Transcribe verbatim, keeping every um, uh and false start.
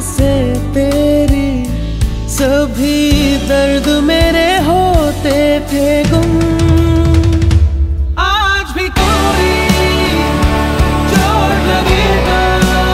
से तेरी, सभी दर्द मेरे होते थे गुम।